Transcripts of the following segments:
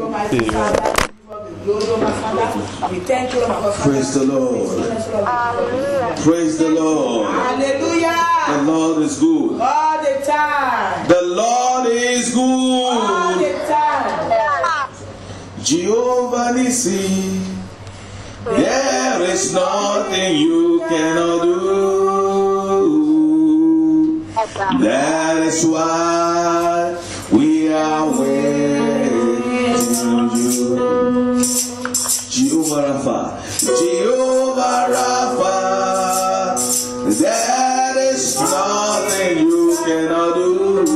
Praise the Lord. Praise the Lord. Hallelujah. The Lord is good. All the time. The Lord is good. All the time. Jehovah Nissi, there is nothing you cannot do. That is why we are waiting on you. Jehovah Rapha, Jehovah Rapha, there is nothing you cannot do.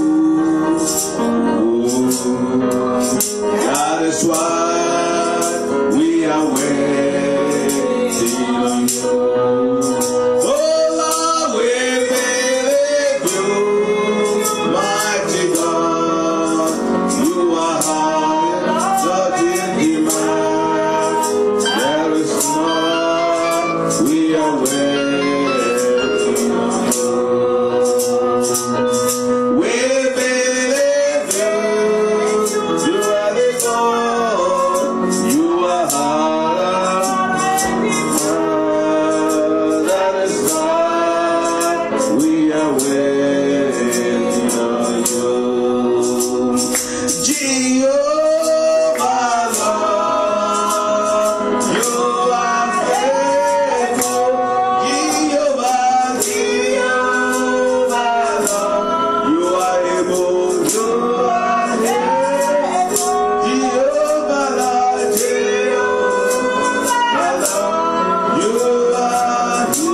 That is why we are waiting on you. Oh Lord, we believe you, mighty God. You are high, touching the man. There is none, we are waiting on you. We believe you, you are the God. You are high, that is why we are waiting on you. Jehovah Lord, you are faithful. Jehovah, Jehovah Lord, you are able, you are able. Jehovah Lord, Jehovah Lord, you are able.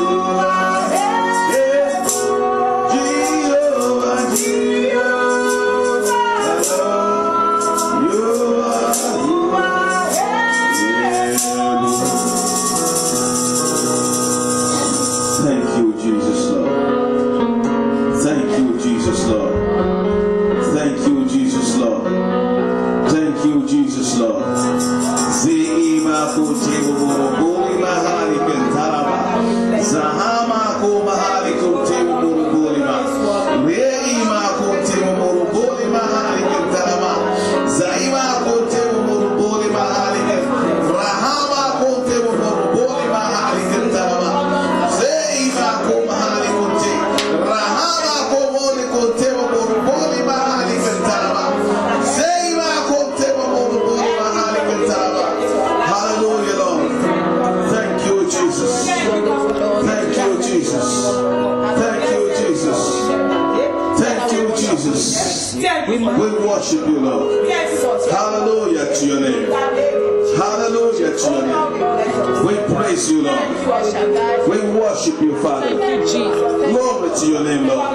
Jehovah, Thank you, Jesus, Lord. Thank you, Jesus, Lord. Thank you, Jesus, Lord. Thank you, Jesus, Lord. Zeima kutebo boroboli mahali kentaraba. Zahama ko mahali kutebo boroboli ma. Reima kutebo boroboli mahali kentaraba. Zaima kutebo boroboli mahali kentaraba. Rahama kutebo boroboli mahali kentaraba. Zeima ko mahali kutebo. Rahama ko mole kutebo boroboli mahali kentaraba. Zeima kutebo boroboli mahali kentaraba. Hallelujah, Lord. Thank you, Jesus. Thank you, Jesus. Thank you, Jesus. Thank you, Jesus. We worship you, Lord. Hallelujah to your name. Hallelujah to your name. We praise you, Lord. We worship you, Father. Glory to your name, Lord.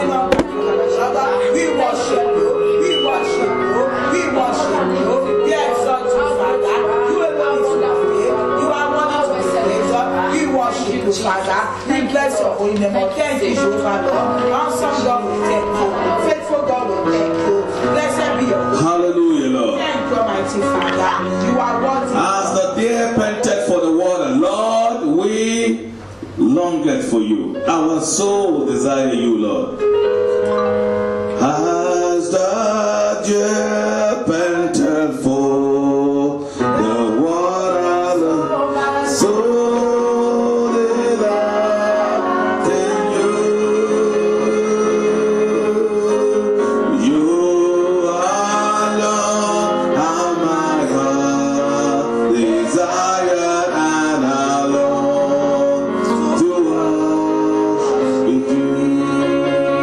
We worship you. We worship you. We worship you. We exalt you, Father. You alone is wonderful. You are wonderful, Creator. We worship you, Father. We bless your holy name. Thank you, Jehovah Lord. Awesome God, we thank you. Faithful God, we thank you. Blessed be your holy name. Hallelujah, Lord. Thank you, Almighty Father. You are worthy. As the deer panted for the water, Lord, we longed for you. Our soul desire you, Lord. As the deer panted for the water, Lord, so delight in you. You alone are my heart desired and alone to worship you.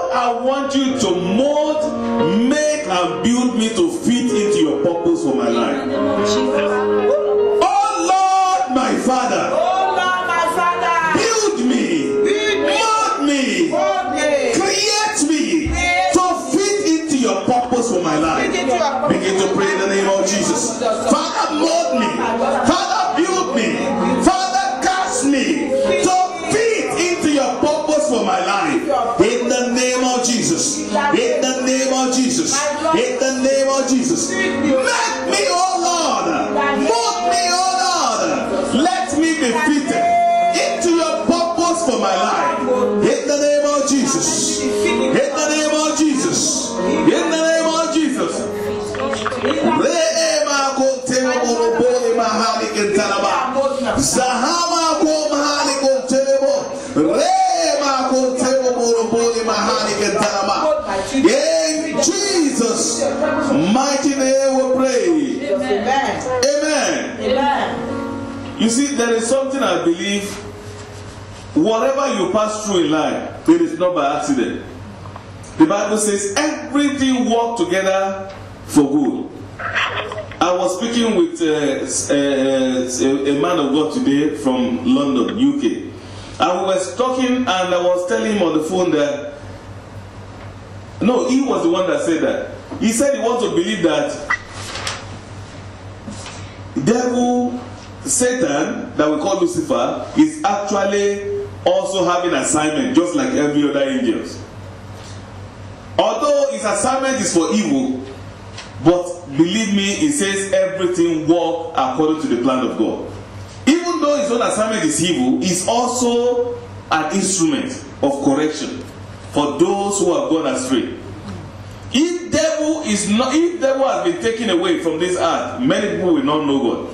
Lord, I want you to mold, make, and build me to fit into your purpose for my life. Oh Lord, my Father. Build me, mold me, create me to fit into your purpose for my life. Begin to pray in the name of Jesus. Father, mold me. Father, build me. Father, cast me to fit into your purpose for my life. In the name of Jesus. In the name of Jesus. In the name of Jesus. Make me, oh Lord. Mold me, oh Lord. Let me be fitted into your purpose for my life. In the name of Jesus. In the name of Jesus. In the name of Jesus. In Jesus' mighty name we pray. Amen. Amen. You see, there is something I believe. Whatever you pass through in life, it is not by accident. The Bible says everything works together for good. I was speaking with a man of God today from London, UK. And we were talking, and I was telling him on the phone that, no, he was the one that said that. He said he wants to believe that devil, Satan, that we call Lucifer, is actually also having assignment, just like every other angels. Although his assignment is for evil, but believe me, it says everything works according to the plan of God. Even though his own assignment is evil, he's also an instrument of correction for those who have gone astray. If devil has been taken away from this earth, many people will not know God.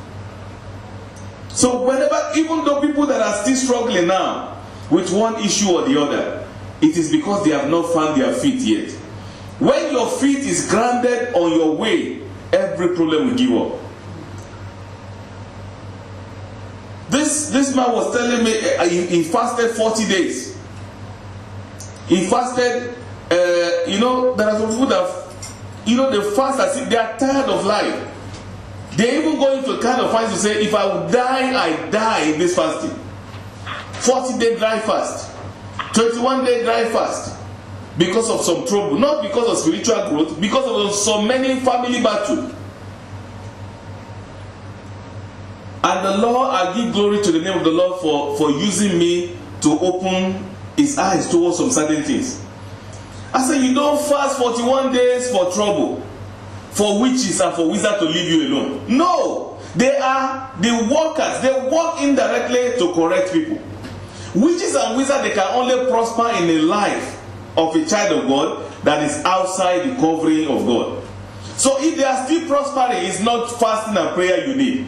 So whenever, even though people that are still struggling now with one issue or the other, it is because they have not found their feet yet. When your feet is grounded on your way, every problem will give up. This man was telling me he fasted 40 days. He fasted, there are some people that, they fast as if they are tired of life. They even go into a kind of fast to say, if I would die, I die in this fasting. 40-day dry fast. 21-day dry fast. Because of some trouble. Not because of spiritual growth. Because of so many family battles. And the Lord, I give glory to the name of the Lord for using me to open his eyes towards some certain things. I said, you don't fast 41 days for trouble, for witches and for wizards to leave you alone. No, they are the workers. They work indirectly to correct people. Witches and wizards, they can only prosper in the life of a child of God that is outside the covering of God. So if they are still prospering, it's not fasting and prayer you need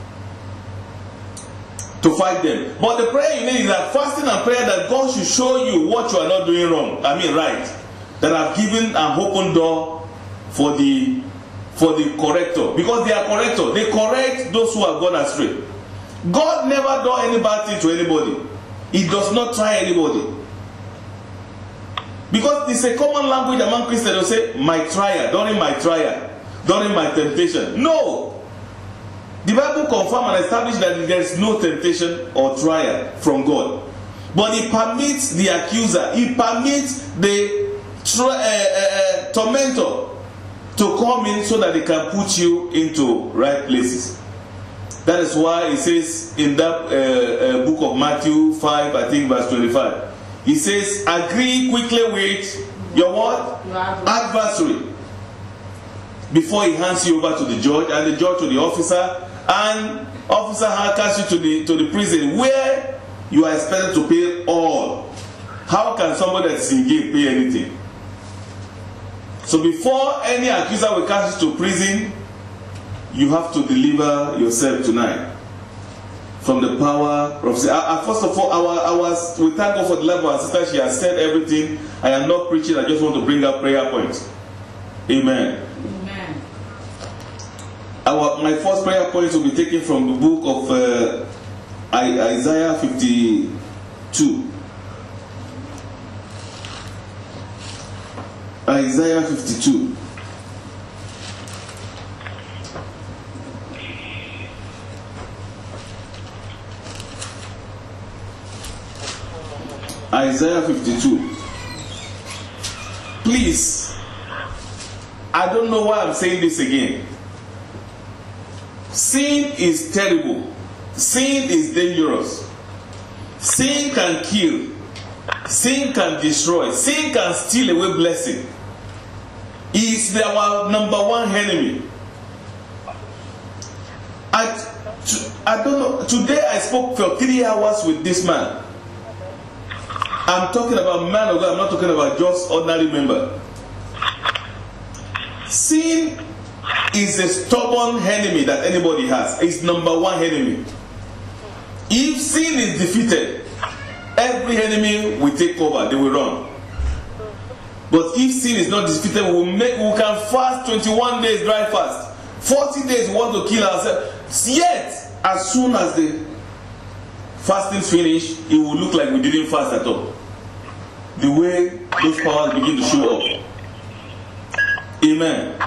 to fight them. But the prayer you need is that fasting and prayer, that God should show you what you are not doing wrong. Right. That I've given an open door for the corrector. Because they are corrector. They correct those who have gone astray. God never does any bad thing to anybody. He does not try anybody. Because it's a common language among Christians. They'll say, my trial, during my temptation. No. The Bible confirms and establishes that there is no temptation or trial from God. But He permits the accuser, He permits the tormentor to come in so that they can put you into right places. That is why it says in that book of Matthew 5, I think verse 25. He says, agree quickly with your what? Adversary. Before he hands you over to the judge, and the judge to the officer, and officer handcuffs you to the prison where you are expected to pay all. How can somebody that's in game pay anything? So before any accuser will cast you to prison, you have to deliver yourself tonight from the power of sin. First of all, we thank God for the love of our sister. She has said everything. I am not preaching. I just want to bring up prayer points. Amen. My first prayer point will be taken from the book of Isaiah 52. Isaiah 52. Isaiah 52. Please, I don't know why I'm saying this again. Sin is terrible. Sin is dangerous. Sin can kill. Sin can destroy. Sin can steal away blessing. It's our number one enemy. I don't know. Today I spoke for 3 hours with this man. I'm talking about man of God. I'm not talking about just ordinary member. Sin is a stubborn enemy that anybody has. It's number one enemy. If sin is defeated, every enemy will take over. They will run. But if sin is not defeated, we can fast 21 days dry fast. 40 days we want to kill ourselves. Yet, as soon as the fasting finish, it will look like we didn't fast at all. The way those powers begin to show up. Amen.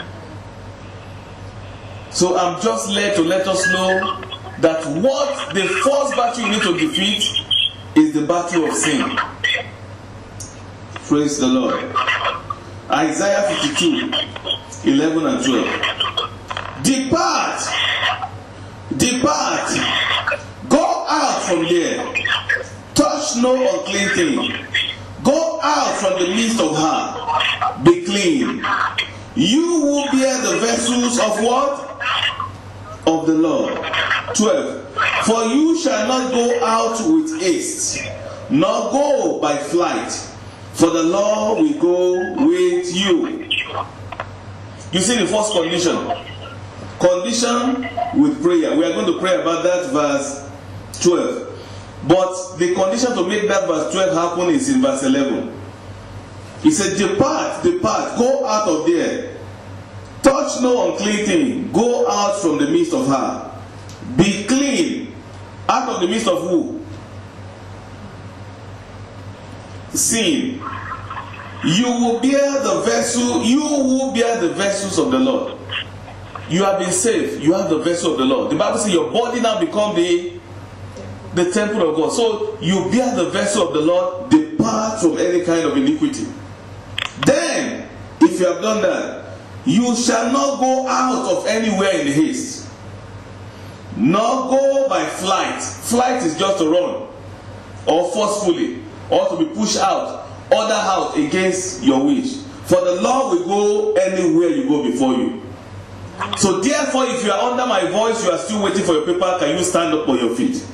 So I'm just led to let us know that what the first battle you need to defeat is the battle of sin. Praise the Lord. Isaiah 52, 11 and 12. Depart, depart, go out from there, touch no unclean thing, go out from the midst of her, be clean. You will bear the vessels of what? Of the Lord. 12. For you shall not go out with haste, nor go by flight, for the Lord will go with you. You see the first condition. Condition with prayer. We are going to pray about that verse 12. But the condition to make that verse 12 happen is in verse 11. He said, depart, depart, go out of there. Touch no unclean thing. Go out from the midst of her. Be clean. Out of the midst of who? Sin. You will bear the vessel. You will bear the vessels of the Lord. You have been saved. You have the vessel of the Lord. The Bible says your body now become the temple of God. So you bear the vessel of the Lord. Depart from any kind of iniquity. Then, if you have done that, you shall not go out of anywhere in haste, nor go by flight. Flight is just to run, or forcefully, or to be pushed out, order out against your wish. For the Lord will go anywhere you go before you. So therefore, if you are under my voice, you are still waiting for your paper, can you stand up on your feet?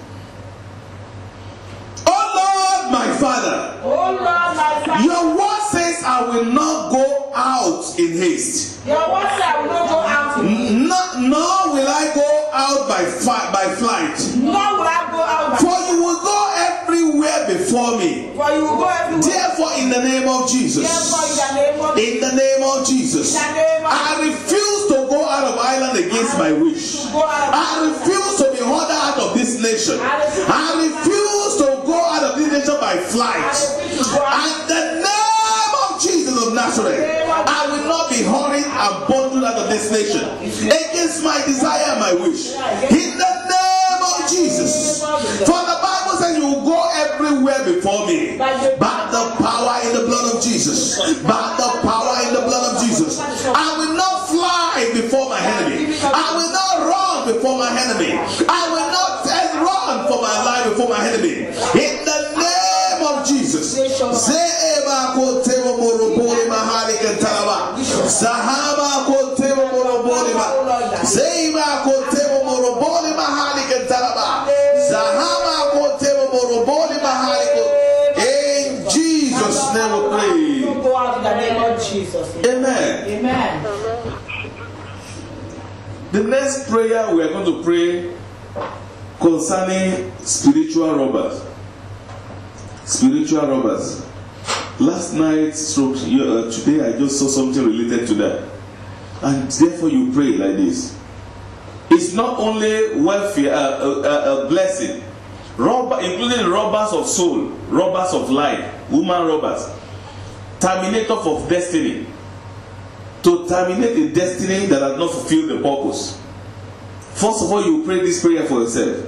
Oh Lord, my Father. Oh Lord, my Father. Your word says I will not go out in haste. Your word says I will not go out in haste. Nor will I go out by flight. Nor will I go out by For you will go everywhere before me. For you will go everywhere. Therefore, in the name of Jesus. Therefore, in the name of Jesus. I refuse to go out of Ireland against my wish. I refuse to be ordered out of this nation. I refuse to go out of this nation by flight. And the name of Jesus of Nazareth, I will not be hurried and bundled out of this nation against my desire and my wish. In the name of Jesus. For the Bible says you will go everywhere before me. By the power in the blood of Jesus. By the power in the blood of Jesus. I will not fly before my enemy. I will not run before my enemy. I will not run for my life before my enemy. In the name of Jesus. Sahaba kotebo moroboli ma. Seiba kotebo moroboli mahali kentalaba. Sahaba kotebo moroboli mahali ko. In Jesus' name we pray. Go out in the name of Jesus. Amen. Amen. The next prayer we are going to pray concerning spiritual robbers. Spiritual robbers. Last night, today, I just saw something related to that. And therefore you pray like this. It's not only welfare, a blessing. Including robbers of soul, robbers of life, woman robbers. terminator of destiny. To terminate a destiny that has not fulfilled the purpose. First of all, you pray this prayer for yourself.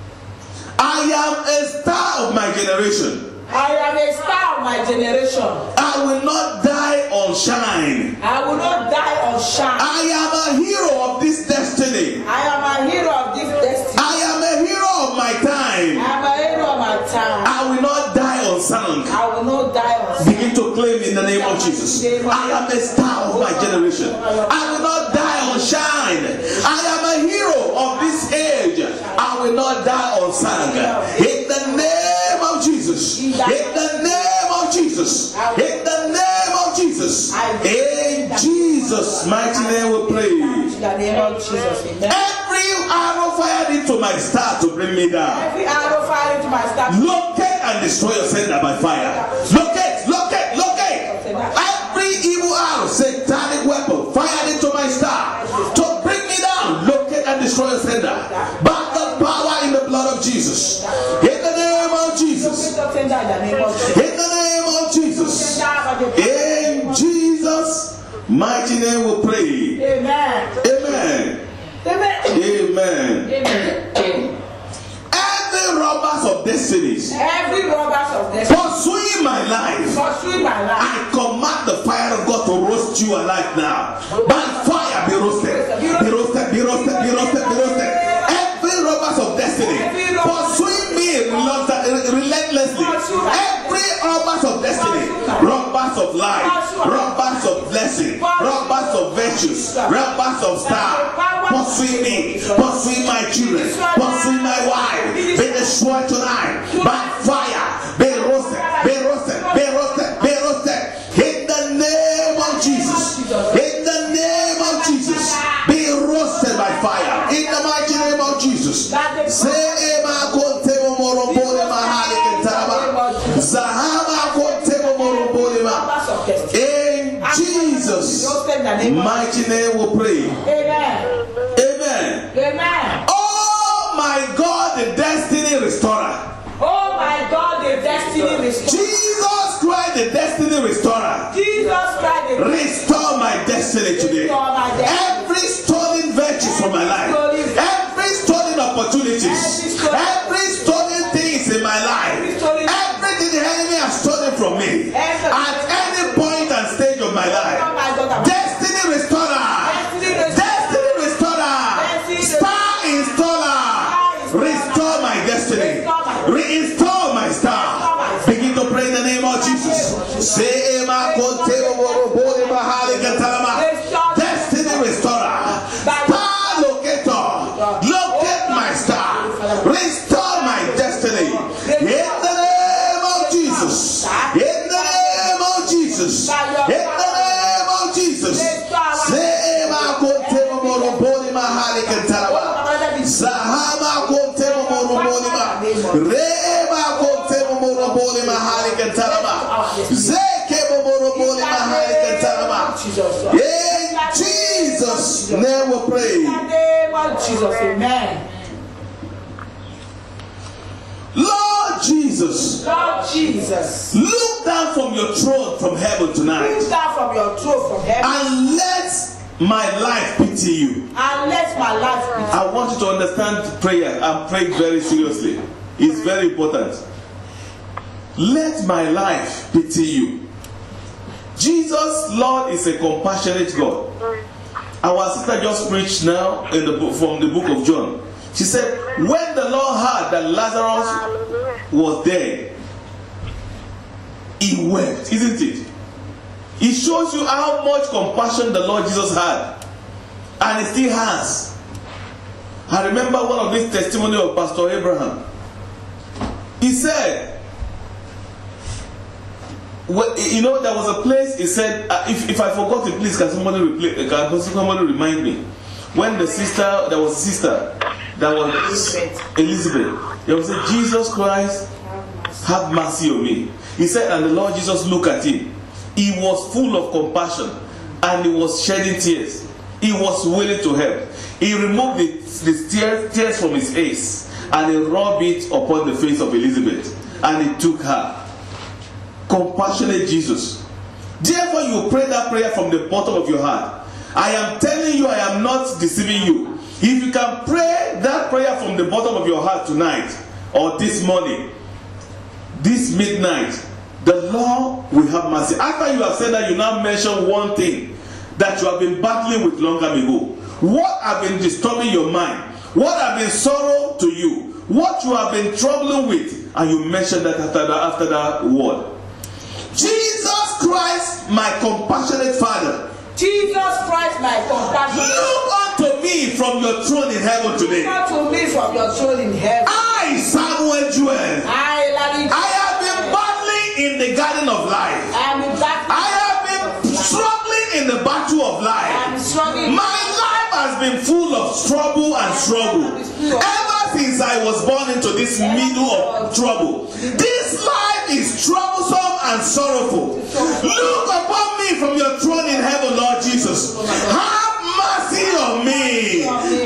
I am a star of my generation. I am a star of my generation. I will not die on shine. I will not die on shine. I am a hero of this destiny. I am a hero of this destiny. I am a hero of my time. I am a hero of my time. I will not die unsung. I will not die on shine. Begin to claim in the name of Jesus. I am a star of my generation. I will not die on shine. I am a hero of this age. I will not die unsung. In the name of Jesus. In the name of Jesus. In the name of Jesus. In Jesus' mighty name we pray. In the name of Jesus. Amen. Every arrow fired into my star to bring me down. Every arrow fired into my star. Locate and destroy your sender by fire. Locate, locate, locate. Every evil arrow, satanic weapon fired into my star to bring me down. Locate and destroy your sender by the power in the blood of Jesus. In the name of Jesus. In the name of Jesus. In Jesus' mighty name we pray. Amen. Amen. Amen. Amen. Amen. Every robbers of destinies Every robbers of destiny pursuing my life, pursuing my life. I command the fire of God to roast you alive now. By fire be roasted. Be roasted, be roasted, be roasted, be roasted. Every robbers of destiny pursuing me relentlessly. Every robbers of destiny, robbers of life, robbers of blessing, robbers of virtues, robbers of star, pursuing me, pursuing my children, pursuing my wife, be destroyed tonight by fire. Be roasted, be roasted, be roasted, be roasted. In the name of Jesus. In the name of Jesus. Be roasted by fire. In the mighty name of Jesus. Say Ema Kontemo Morombole Mahali Kentaraba. Zahama Kontemo Morombole. In Jesus' mighty name we pray. Amen. Amen. Amen. Oh my God, the destiny restorer. Oh my God, the destiny restorer. Jesus Christ, the destiny restorer. Jesus Christ, the Restore my destiny today. Restore my destiny. Every stolen virtues from my life, every stolen opportunities, every stolen things in my life, everything the enemy has stolen from me at any point and stage of my life. Destiny restorer, destiny restorer, star installer, restore my destiny, reinstall my star. Begin to pray in the name of Jesus. Say Ema Konteo Morobole Mahali Gatalama. Destiny restorer, star locator, locate my star, restore my destiny. In the name of Jesus. In the name of Jesus. In the name of Jesus. Say Ema Konteo Morobole Mahali Gatalama. Zahama Konteo Morobole Mahali. Reba Konteo Morobole Mahali Gatalama. Zekebo Morobole Mahali Gatalama. In Jesus' name we pray. In the name of Jesus, amen. Lord Jesus, Lord Jesus, look down from your throne from heaven tonight look down from your throne from heaven and let my life pity you. and let my life be. I want you to understand prayer and pray very seriously. It's very important. Let my life pity you. Jesus, Lord, is a compassionate God. Our sister just preached now in the book, from the book of John. She said, when the Lord heard that Lazarus was dead, he wept, isn't it? It shows you how much compassion the Lord Jesus had, and he still has. I remember one of these testimony of Pastor Abraham. He said, well, you know, there was a place. He said, if I forgot it, please can somebody remind me? When the sister, there was a sister that was Elizabeth. There was a Jesus Christ, have mercy on me. He said, and the Lord Jesus looked at him. He was full of compassion and he was shedding tears. He was willing to help. He removed the tears from his face and he rubbed it upon the face of Elizabeth and he took her. Compassionate Jesus. Therefore, you pray that prayer from the bottom of your heart. I am telling you, I am not deceiving you. If you can pray that prayer from the bottom of your heart tonight, or this morning, this midnight, the Lord will have mercy. After you have said that, you now mention one thing that you have been battling with long time ago. What have been disturbing your mind? What have been sorrow to you? What you have been troubling with? And you mention that after that word. Jesus Christ, my compassionate Father. Jesus Christ, my compassion. Look unto me from your throne in heaven today. Look unto me from your throne in heaven. I, Samuel Joel, I have been battling in the garden of life. I have been struggling in the battle of life. My life has been full of trouble and struggle. Ever since I was born into this middle of trouble. This life is troublesome and sorrowful. Look upon me from your throne in heaven, Lord Jesus. Have mercy on me.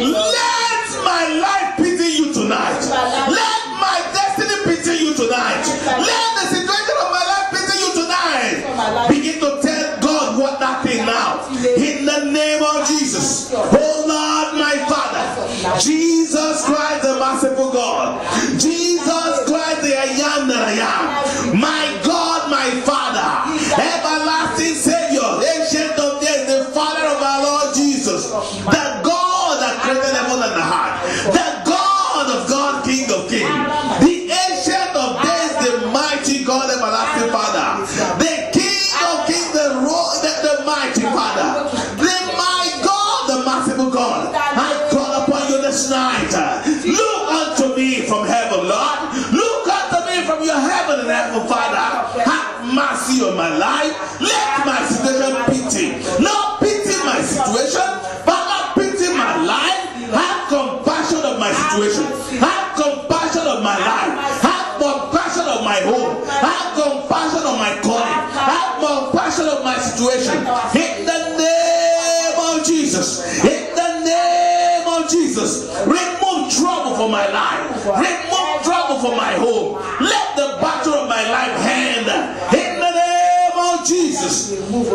Let my life pity you tonight. Let my destiny pity you tonight. Let the situation of my life pity you tonight. Begin to tell God what that thing now. In the name of Jesus. Oh Lord, my Father. Jesus Christ, the merciful God. Jesus Christ, the I am that I am. My God, my Father. Everlasting Savior. Ancient of days, the Father of our Lord Jesus. The God that created heaven and the heart. The God of God, King of kings. The Ancient of days, the mighty God, everlasting Father. The King of kings, the mighty Father. My God, the merciful God. I call upon you this night. Look unto me from heaven, Lord. Look unto me from your heaven and heaven, Father. Have mercy on my life. Let my situation pity. Not pity my situation, but not pity my life. Have compassion of my situation. Have compassion of my life. Have compassion of my home. Have compassion of my calling. Have compassion of my situation. In the name of Jesus. In the name of Jesus. Remove trouble from my life. Remove trouble from my home. Let the battle of my life end. In the name of Jesus.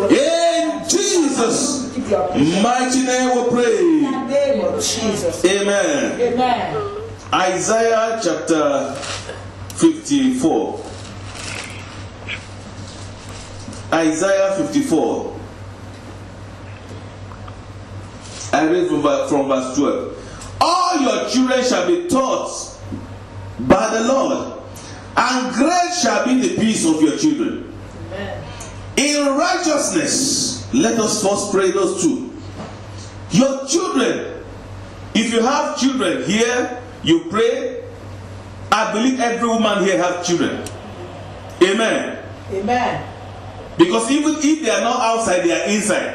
In Jesus' mighty name we pray. In the name of Jesus. Amen. Amen. Isaiah chapter 54. Isaiah 54. I read from verse 12. All your children shall be taught by the Lord, and great shall be the peace of your children. Amen. In righteousness, let us first pray those two. Your children, if you have children here, you pray. I believe every woman here has children. Amen. Amen. Because even if they are not outside, they are inside.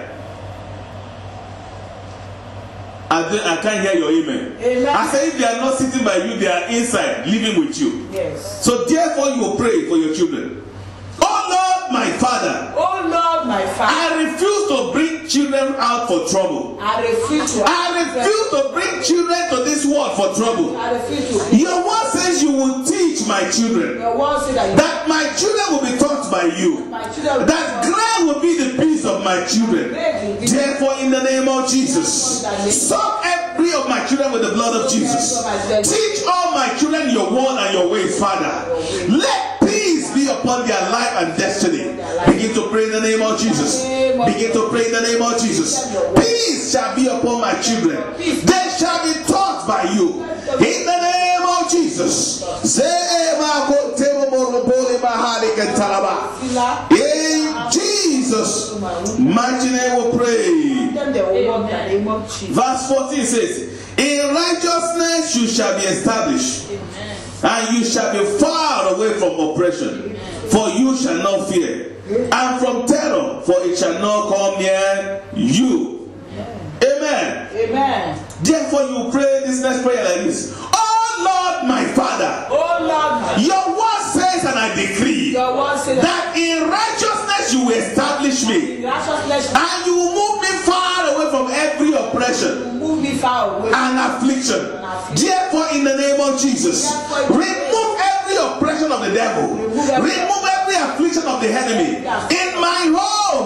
I can't hear your amen. Amen. I say if they are not sitting by you, they are inside, living with you. Yes. So therefore you will pray for your children. Oh Lord, my Father. Oh Lord, my Father. I refuse to bring children out for trouble. I refuse to bring children to this world for trouble. I refuse to. Your word says you will teach my children. Your word says that my children will be taught by you. That great will be the peace of my children. Therefore, in the name of Jesus, soak every of my children with the blood of Jesus. Teach all my children your word and your ways, Father. Let peace be upon their life and destiny. Begin to pray in the name of Jesus. Begin to pray in the name of Jesus. Peace shall be upon my children. They shall be taught by you. In the name of Jesus. In Jesus' mighty name we pray. Verse 14 says, in righteousness you shall be established. And you shall be far away from oppression, for you shall not fear, and from terror, for it shall not come near you. Amen. Amen. Therefore you pray this next prayer like this. Oh Lord my Father, oh Lord, your word says and I decree that in righteousness you will establish me, and you will move me far away from every oppression and affliction. Therefore, in the name of Jesus, remove every oppression of the devil, remove every affliction of the enemy in my home,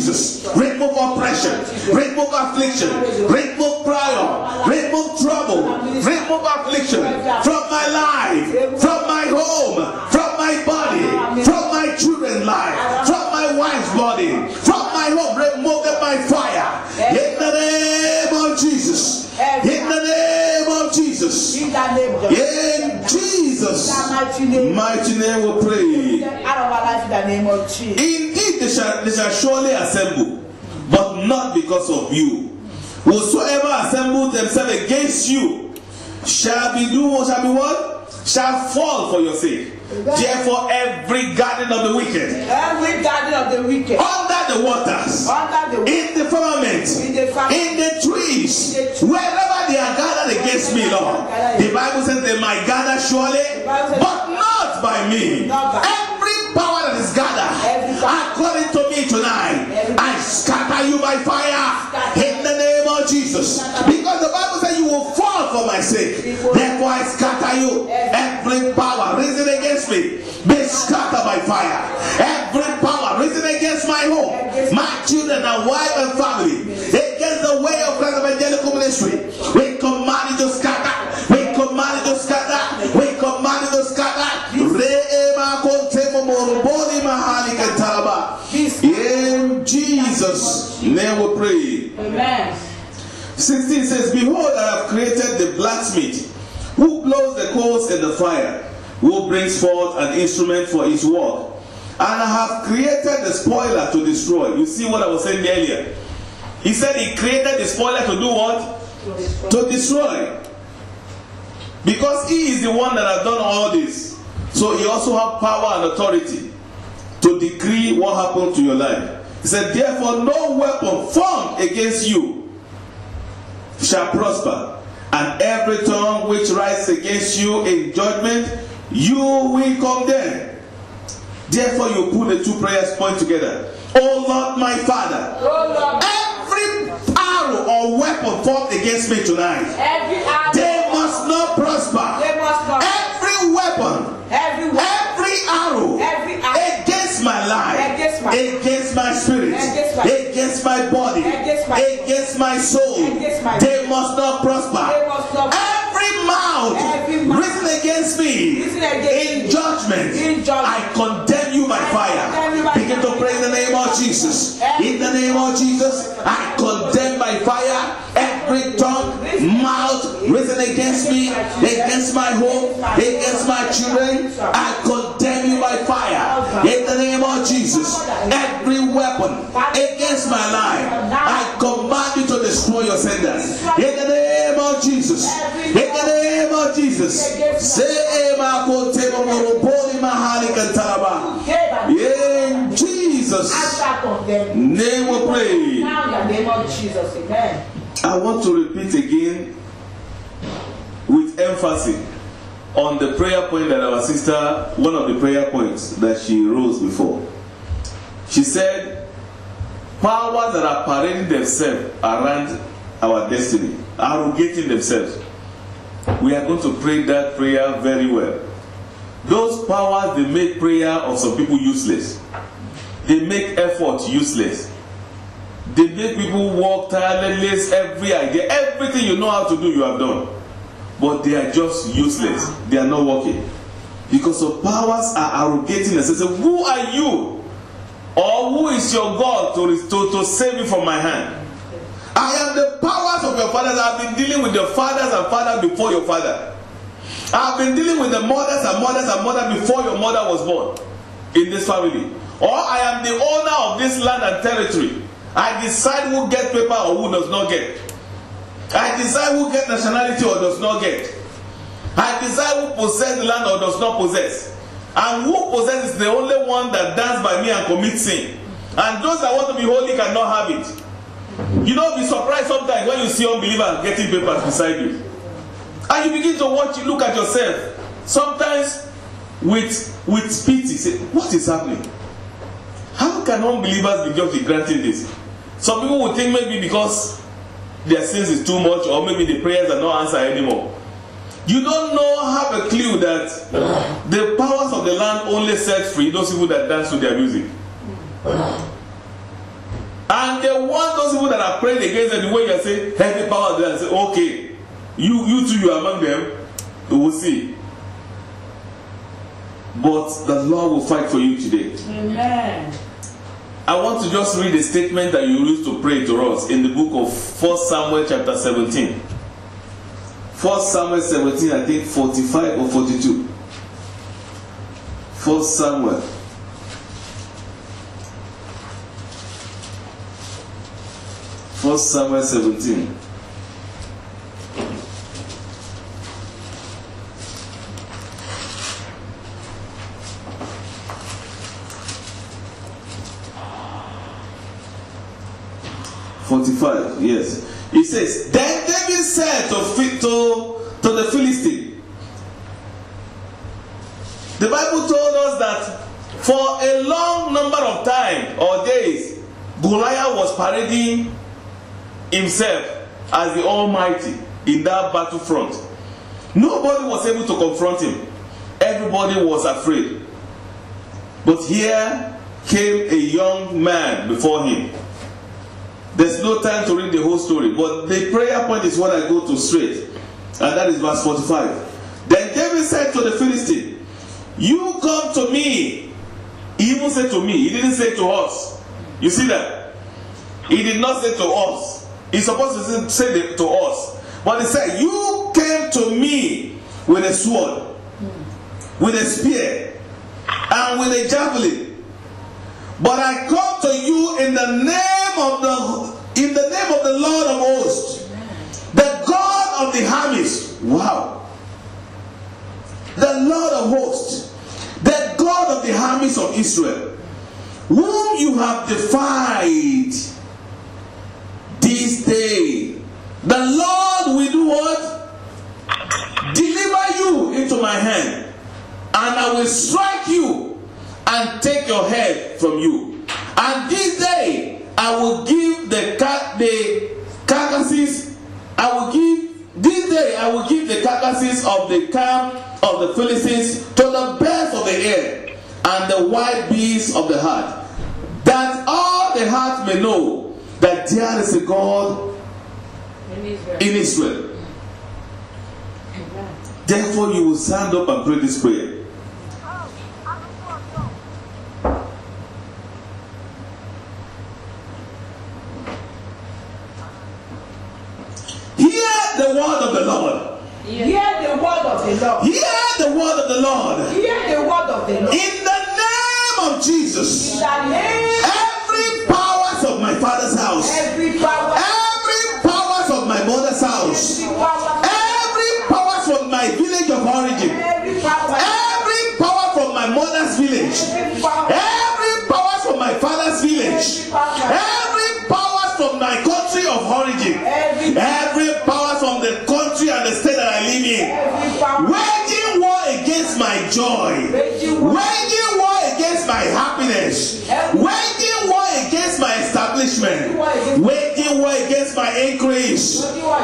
Jesus. Remove oppression, remove affliction, remove trial, remove trouble, remove affliction from my life, from my home, from my body, from my children's life, from my wife's body, from my home. Remove them by fire. In the name of Jesus. In the name of Jesus. In Jesus' mighty name we pray. Indeed, they shall surely assemble, but not because of you. Whosoever assemble themselves against you shall be what? Shall fall for your sake. Therefore, every garden of the wicked, under the waters, in the firmament, in the trees, wherever they are gathered against me, Lord, the Bible says they might gather surely, but not by me. Every power that is gathered according to me tonight, I scatter you by fire in the name of Jesus, because the Bible says you will fall for my sake. Therefore, I scatter you. Every power risen against me, be scattered by fire. Every power risen against my home, my children and wife and family, against the way of Christ evangelical ministry, we command it to scatter. We command it to scatter. We command it to scatter. In Jesus' name we pray. Amen. 16 says, behold, I have created the blacksmith, who blows the coals in the fire, who brings forth an instrument for his work. And I have created the spoiler to destroy. You see what I was saying earlier? He said he created the spoiler to do what? To destroy. Because he is the one that has done all this. So he also has power and authority to decree what happened to your life. He said, therefore no weapon formed against you shall prosper, and every tongue which rises against you in judgment you will condemn. Therefore you put the two prayers point together. Oh Lord my Father, every arrow or weapon formed against me tonight, they must not prosper. Every weapon, every arrow against my life, against my spirit, against my body, against my soul, they must not prosper. Every mouth risen against me in judgment, I condemn you by fire. Begin to pray in the name of Jesus. In the name of Jesus, I condemn by fire every tongue, mouth risen against me, against my home, against my children. I condemn you by fire. In the name of Jesus, every weapon against my life, I command you to destroy your senders. In the name of Jesus. In the name of Jesus. In Jesus' name we pray. I want to repeat again with emphasis on the prayer point that our sister, one of the prayer points that she rose before. She said, powers that are parading themselves around our destiny, arrogating themselves. We are going to pray that prayer very well. Those powers, they make prayer of some people useless. They make effort useless. They make people work tirelessly, every idea, everything you know how to do, you have done. But they are just useless. They are not working. Because the powers are arrogating us. They say, who are you? Or who is your God to save you from my hand? I am the powers of your fathers. I have been dealing with your fathers and fathers before your father. I have been dealing with the mothers and mothers and mothers before your mother was born in this family. Or I am the owner of this land and territory. I decide who gets paper or who does not get. I decide who gets nationality or does not get. I decide who possesses the land or does not possess. And who possesses is the only one that dance by me and commits sin. And those that want to be holy cannot have it. You don't be surprised sometimes when you see unbelievers getting papers beside you. And you begin to watch, you look at yourself. Sometimes with pity, say, what is happening? How can unbelievers be just granting this? Some people would think maybe because their sins is too much, or maybe the prayers are not answered anymore. You don't have a clue that the powers of the land only set free those people that dance to their music. And they want those people that are praying against them, the way you say, heavy power there, and say, okay, you two, you are among them, we will see. But the Lord will fight for you today. Amen. I want to just read a statement that you used to pray to us in the book of 1 Samuel chapter 17. 1 Samuel 17, I think 45 or 42. 1 Samuel. 1 Samuel 17. Yes. It says, then David said to the Philistine. The Bible told us that for a long number of time or days, Goliath was parading himself as the Almighty in that battlefront. Nobody was able to confront him. Everybody was afraid. But here came a young man before him. There's no time to read the whole story, but the prayer point is what I go to straight, and that is verse 45. Then David said to the Philistine, you come to me. He even said to me, he didn't say to us. You see that? He did not say to us. He's supposed to say to us. But he said, you came to me with a sword, with a spear, and with a javelin. But I come to you in the name of the Lord of hosts, the God of the armies. Wow. The Lord of hosts, the God of the armies of Israel, whom you have defied this day. The Lord will do what? Deliver you into my hand, and I will strike you and take your head from you. And this day I will give the carcasses. I will give the carcasses of the camp of the Philistines to the birds of the air and the wild beasts of the heart, that all the heart may know that there is a God in Israel. Therefore you will stand up and pray this prayer. The word of the Lord. Hear the word of the Lord. Hear the word of the Lord. Hear the word of the Lord. In the name of Jesus. In the name. Every powers of my father's house. Every powers of my mother's house. Every powers from my village of origin. Every power from my mother's village. Every powers from my father's village. Every powers from my country of origin. Every powers from the country and the state that I live in, waging war against my joy, waging war against my happiness, waging war against my establishment, waging war against my increase.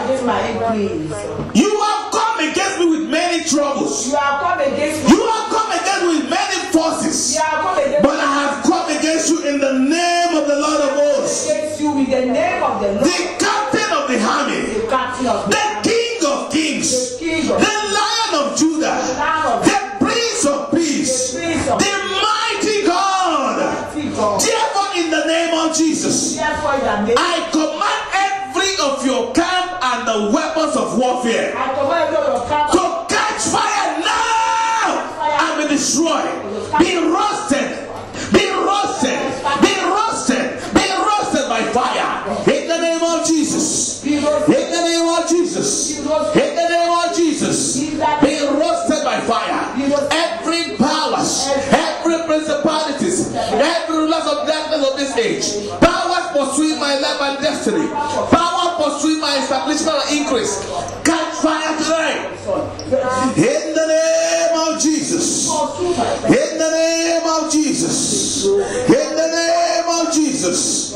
You have come against me with many troubles. You have come against me with many forces. But I have come against you in the name of the Lord of hosts, the captain of the army, the King of kings, the Lion of Judah, the Prince of Peace, the mighty God. Therefore, in the name of Jesus, I command every of your camp and the weapons of warfare to catch fire now and be destroyed, be roasted, be roasted, be roasted, be roasted by fire. In the name of Jesus. In the name of Jesus. In the name of Jesus. Be roasted by fire. Every powers, every principalities, every rulers of darkness of this age, powers pursuing my life and destiny, power pursuing my establishment and increase, catch fire today. In the name of Jesus. In the name of Jesus. In the name of Jesus.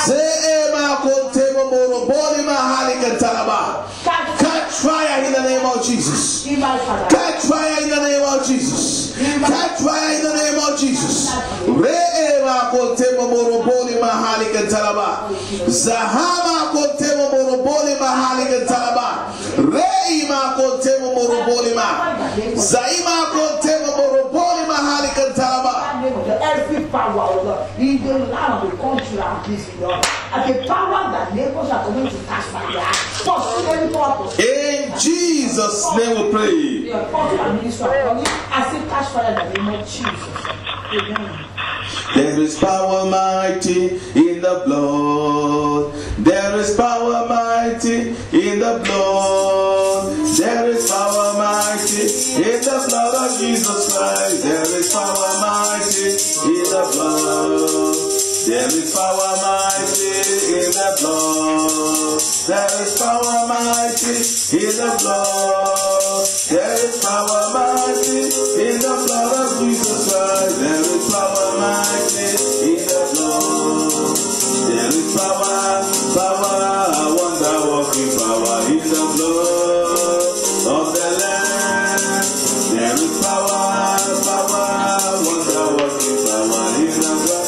Catch fire in the name of Jesus. Catch fire in the name of Jesus. Catch fire in the name of Jesus. Jesus. Zahama kontemo morobole mahali kentalaba. Reima kontemo morobole ma. Zaima kontemo morobole mahali kentalaba. Every power, oh Lord, in the land of the country like this, Lord, and the power that neighbors are going to catch fire. Pursue any purpose. In Jesus' name we pray. The apostle and minister are coming. I say catch fire in the name of Jesus. Amen. There is power mighty in the blood. There is power mighty in the blood. There is power mighty in the blood of Jesus Christ. There is power mighty in the blood. There is power mighty in the blood. There is power mighty in the blood. There is power mighty in the blood of Jesus Christ. There is power mighty in the blood. There is power, wonder working power in the blood of the Lamb. There is power, wonder working power in the blood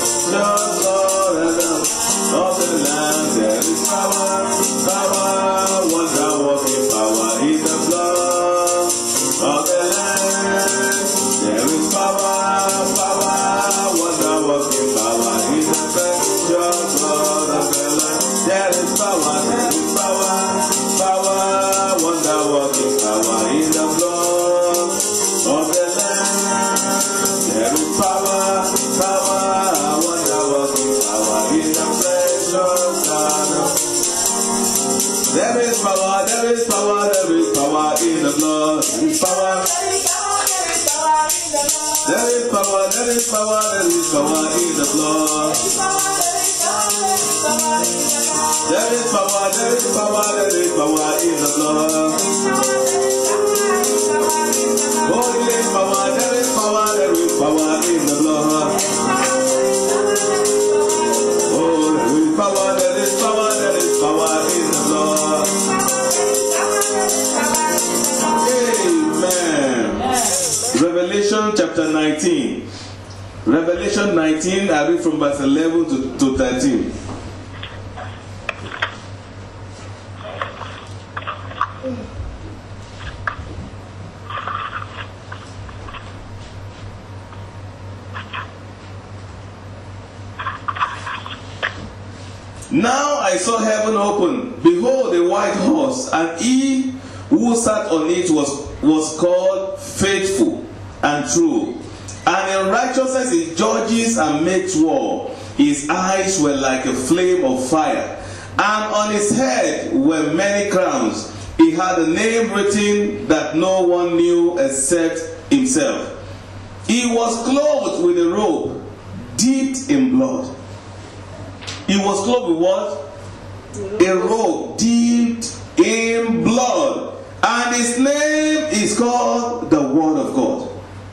of the Lamb. There is power, wonder working power in the blood of the Lamb. There is power, wonder working power in the precious blood of the Lamb. There is power, wonder working power in the blood of the Lamb. There is power, wonder working power in the precious blood. There is power, there is power in the blood. There is power. There is power in the blood. There is power in the blood. Oh, there is power in the blood. Oh, there is power in the blood. Amen. Revelation chapter 19. Revelation 19, I read from verse 11 to 13. Now I saw heaven open. Behold, a white horse, and he who sat on it was called Faithful and True. And in righteousness he judges and makes war. His eyes were like a flame of fire, and on his head were many crowns. He had a name written that no one knew except himself. He was clothed with a robe dipped in blood. He was clothed with what? A robe dipped in blood. And his name is called the Word of God.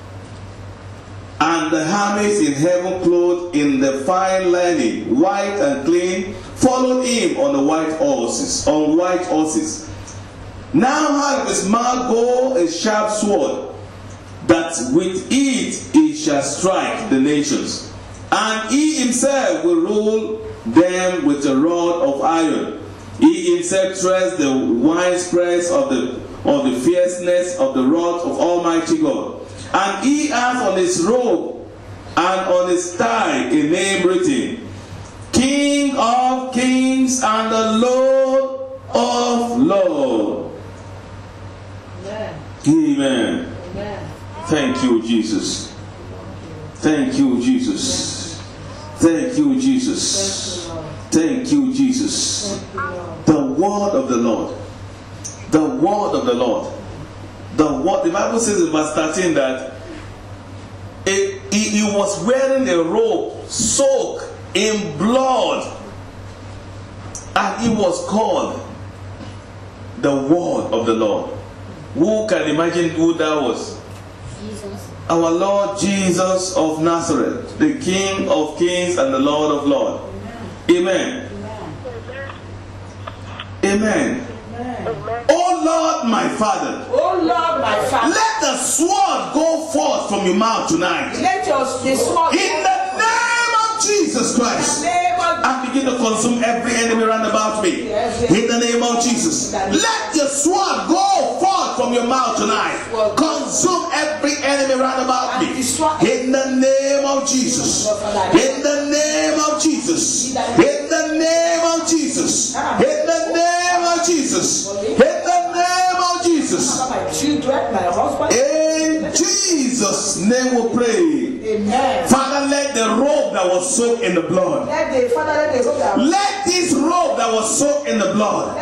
And the armies in heaven, clothed in the fine linen, white and clean, followed him on the white horses. Now out of his mouth go a sharp sword, that with it he shall strike the nations. And he himself will rule them with a rod of iron. He himself treads the winepress of the fierceness of the wrath of Almighty God. And he has on his robe and on his thigh a name written, King of Kings and the Lord of Lords. Amen. Amen. Amen. Thank you, Jesus. Thank you, Jesus. Thank you, Jesus. Thank you, Jesus. The word of the Lord. The word of the Lord. The Bible says in verse 13 that he was wearing a robe soaked in blood, and he was called the word of the Lord. Who can imagine who that was? Jesus. Our Lord Jesus of Nazareth, the King of Kings and the Lord of Lords. Amen. Amen. Oh Lord, my Father. Oh Lord, my Father. Let the sword go forth from your mouth tonight. Let the sword. In the name of Jesus Christ. In the name of and begin to consume every enemy round about me. In the name of Jesus. Let your sword go forth from your mouth tonight. Consume every enemy round about me. In the name of Jesus. In the name of Jesus. In the name of Jesus. In the name of Jesus. In the name of Jesus. In Jesus' name we pray. Amen. Father, let the robe that was soaked in the blood. Let this robe that was soaked in the blood.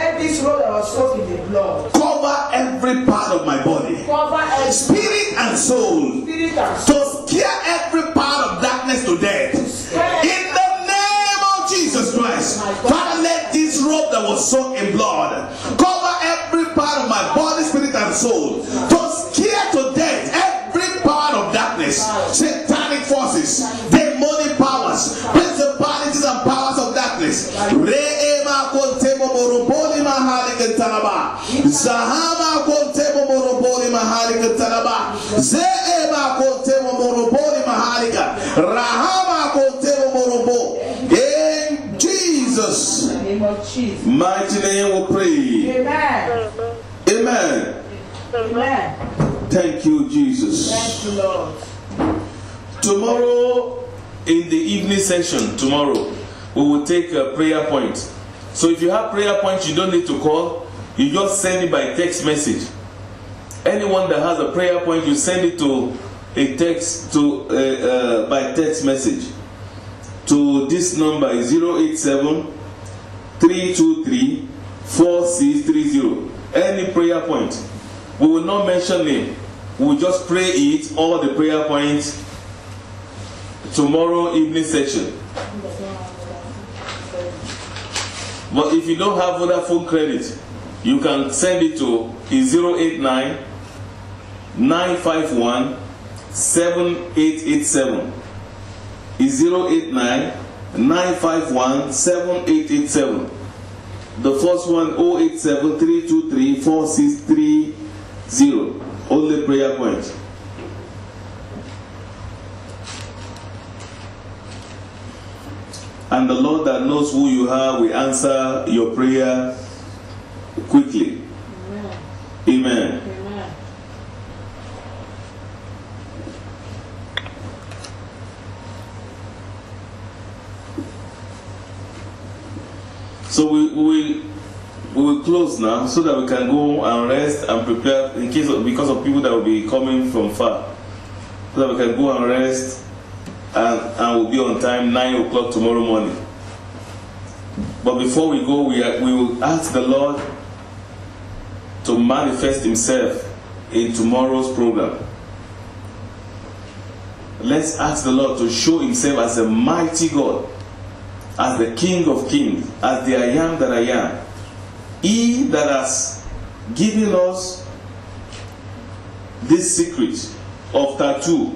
Cover every part of my body. Spirit and soul. To scare every part of darkness to death. In the name of Jesus Christ. Father, let this robe that was soaked in blood cover every part of my body, spirit and soul. To scare to death every part of darkness. Satanic forces, demonic powers, principalities and powers of darkness. Reema kontemo moroboli mahali kentanaba. Zahama kontemo moroboli mahali kentanaba. Zeema kontemo moroboli mahali ka. Rahama kontemo morobo. In Jesus' mighty name we pray. Amen. Amen. Amen. Thank you, Jesus. Thank you, Lord. Tomorrow, in the evening session, tomorrow, we will take a prayer point. So if you have prayer points, you don't need to call. You just send it by text message. Anyone that has a prayer point, you send it to a text by text message. To this number is 087-323-4630. Any prayer point. We will not mention name. We will just pray it, all the prayer points, tomorrow evening session. But if you don't have Vodafone credit, you can send it to 089-951-7887. 089-951-7887. The first one 087-323-4630. Only prayer point. And the Lord that knows who you are will answer your prayer quickly. Amen. Amen. So we will close now so that we can go and rest and prepare in case of, because of people that will be coming from far. So that we can go and rest and we'll be on time 9 o'clock tomorrow morning. But before we go, we will ask the Lord to manifest himself in tomorrow's program. Let's ask the Lord to show himself as a mighty God, as the King of Kings, as the I am that I am. He that has given us this secret of tattoo.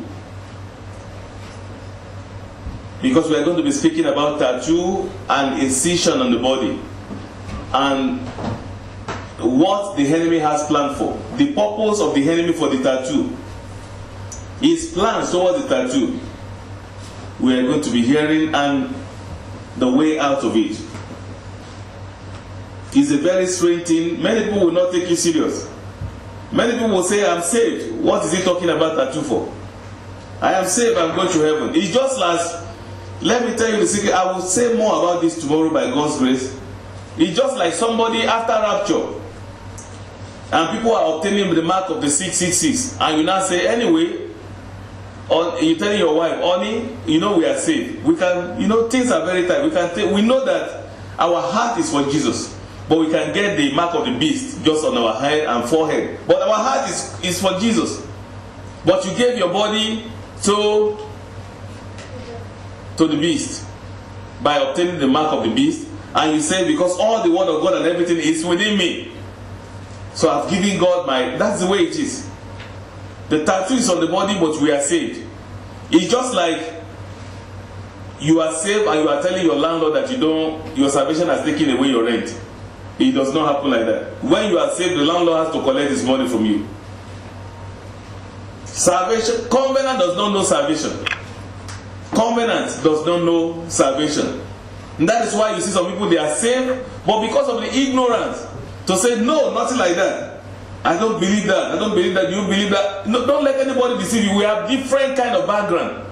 Because we are going to be speaking about tattoo and incision on the body. And what the enemy has planned for. The purpose of the enemy for the tattoo. His plans towards the tattoo. We are going to be hearing and the way out of it. It's a very strange thing. Many people will not take you serious. Many people will say, I'm saved. What is he talking about tattoo for? I am saved, I'm going to heaven. It's just like, let me tell you the secret. I will say more about this tomorrow by God's grace. It's just like somebody after rapture. And people are obtaining the mark of the 666. And you now say, anyway, you telling your wife, honey, you know we are saved. We can, things are very tight. We know that our heart is for Jesus. But we can get the mark of the beast just on our head and forehead. But our heart is for Jesus. But you gave your body to the beast by obtaining the mark of the beast. And you say, because all the word of God and everything is within me. So I've given God that's the way it is. The tattoo is on the body, but we are saved. It's just like you are saved and you are telling your landlord that your salvation has taken away your rent. It does not happen like that. When you are saved, the landlord has to collect his money from you. Salvation, covenant does not know salvation. Covenant does not know salvation. And that is why you see some people, they are saved, but because of the ignorance, to say, no, nothing like that. I don't believe that. I don't believe that. You believe that. No, don't let anybody deceive you. We have different kind of background.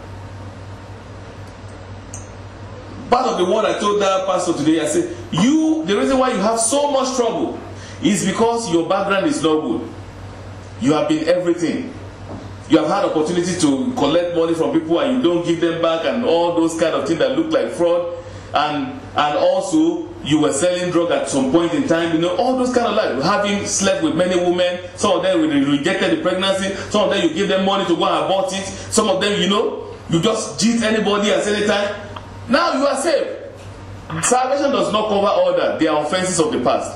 Part of the word I told that pastor today, I said, the reason why you have so much trouble is because your background is not good. You have been everything. You have had opportunity to collect money from people and you don't give them back and all those kind of things that look like fraud. And also, you were selling drugs at some point in time. You know, all those kind of life. Having slept with many women. Some of them rejected the pregnancy. Some of them you give them money to go and abort it. Some of them, you just cheat anybody at any time. Now you are saved. Salvation does not cover all that. They are offenses of the past.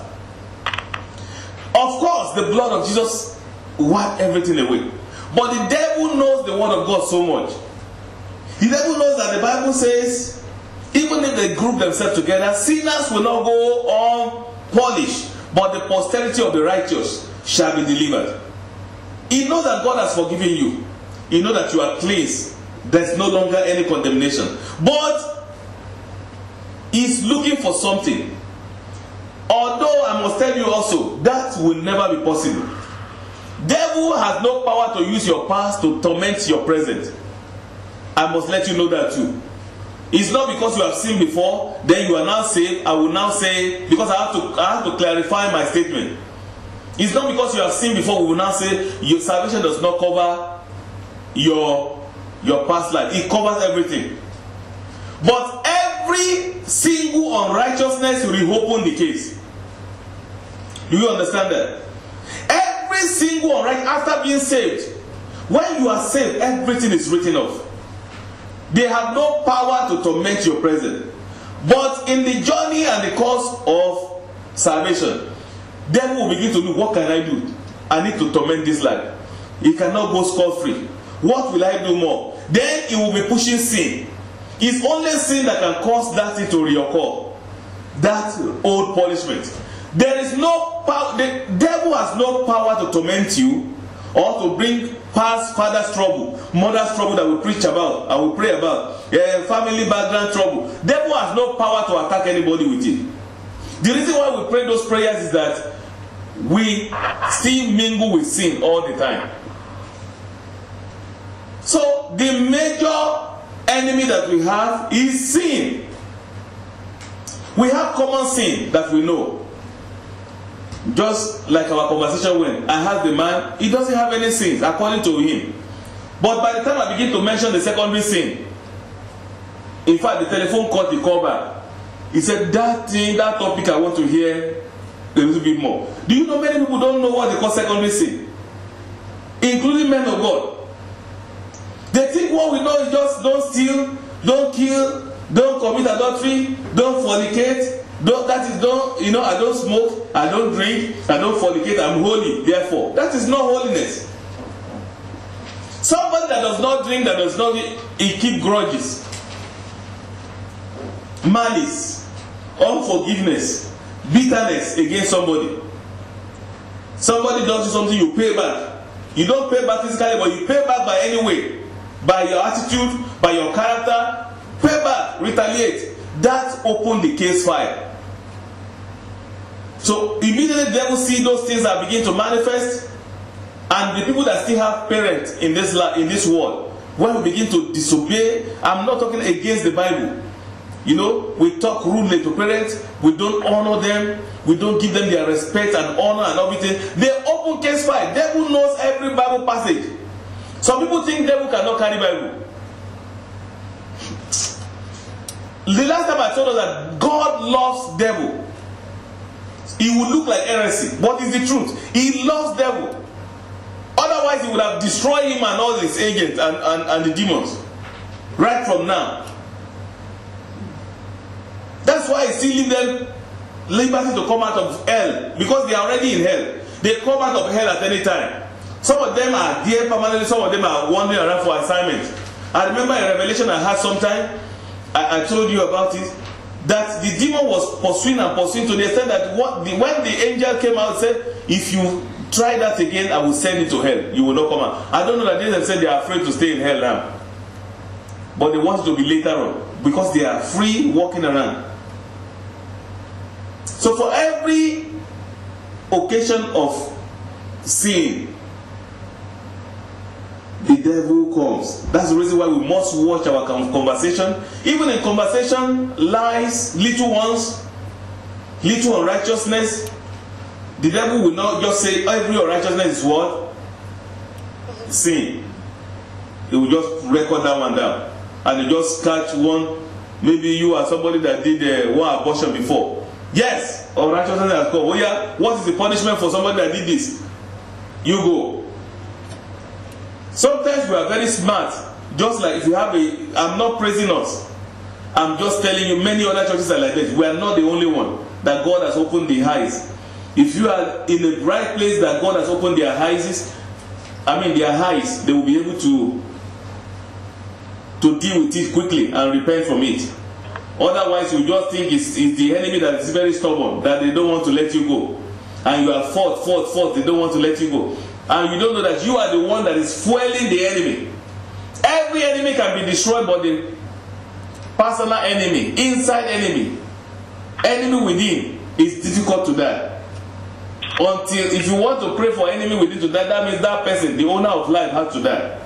Of course, the blood of Jesus wiped everything away. But the devil knows the word of God so much. The devil knows that the Bible says, even if they group themselves together, sinners will not go unpunished, but the posterity of the righteous shall be delivered. He knows that God has forgiven you. He knows that you are cleansed. There's no longer any condemnation. But he's looking for something. Although I must tell you also, that will never be possible. Devil has no power to use your past to torment your present. I must let you know that too. It's not because you have sinned before, then you are now saved. I will now say, because I have to clarify my statement. It's not because you have sinned before, we will now say your salvation does not cover your past life. It covers everything. But every single unrighteousness will reopen the case. Do you understand that? Every single unrighteousness, after being saved, when you are saved, everything is written off. They have no power to torment your present. But in the journey and the course of salvation, devil will begin to look, what can I do? I need to torment this life. He cannot go scot-free. What will I do more? Then he will be pushing sin. It's only sin that can cause that thing to reoccur. That old punishment. There is no power. The devil has no power to torment you or to bring past father's trouble, mother's trouble that we preach about, I will pray about, family background trouble. Devil has no power to attack anybody with it. The reason why we pray those prayers is that we still mingle with sin all the time. So the major enemy that we have is sin. We have common sin that we know. Just like our conversation went, I asked the man, he doesn't have any sins according to him. But by the time I begin to mention the secondary sin, in fact the telephone cut the cover. He said, that topic I want to hear a little bit more. Do you know many people don't know what they call secondary sin? Including men of God. They think what we know is just don't steal, don't kill, don't commit adultery, don't fornicate. I don't smoke, I don't drink, I don't fornicate, I'm holy, therefore. That is not holiness. Somebody that does not drink, that does not eat, he keep grudges, malice, unforgiveness, bitterness against somebody. Somebody does something, you pay back. You don't pay back physically, but you pay back by any way. By your attitude, by your character, pay back, retaliate. That opened the case file. So immediately the devil see those things that begin to manifest, and the people that still have parents in this world, when we begin to disobey, I'm not talking against the Bible. We talk rudely to parents, we don't honor them, we don't give them their respect and honor and everything. They open case file. Devil knows every Bible passage. Some people think devil cannot carry Bible. The last time I told us that God loves devil. He would look like heresy, but it's the truth. He loves devil. Otherwise, he would have destroyed him and all his agents and the demons right from now. That's why he still leave them liberty to come out of hell, because they are already in hell. They come out of hell at any time. Some of them are there permanently, some of them are wandering around for assignment. I remember a revelation I had sometime, I told you about it, that the demon was pursuing to the extent that when the angel came out and said, if you try that again, I will send you to hell. You will not come out. I don't know that they said they are afraid to stay in hell now. But they want it to be later on, because they are free walking around. So for every occasion of sin, the devil comes. That's the reason why we must watch our conversation. Even in conversation, lies, little ones, little unrighteousness, the devil will not just say every unrighteousness is what? Sin. He will just record that one down. And he just catch one. Maybe you are somebody that did one abortion before. Yes, unrighteousness has come. Oh yeah, what is the punishment for somebody that did this? You go. Sometimes we are very smart. Just like if you have I'm not praising us. I'm just telling you, many other churches are like this. We are not the only one that God has opened the eyes. If you are in the right place that God has opened their eyes, they will be able to deal with it quickly and repent from it. Otherwise, you just think it's the enemy that is very stubborn, that they don't want to let you go. And you are fought, they don't want to let you go. And you don't know that you are the one that is fueling the enemy. Every enemy can be destroyed, but the personal enemy, inside enemy within is difficult to die. Until, if you want to pray for enemy within to die, that means that person, the owner of life, has to die.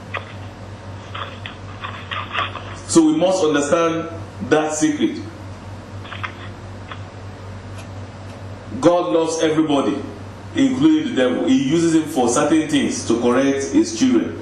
So we must understand that secret. God loves everybody, including the devil. He uses him for certain things to correct his children.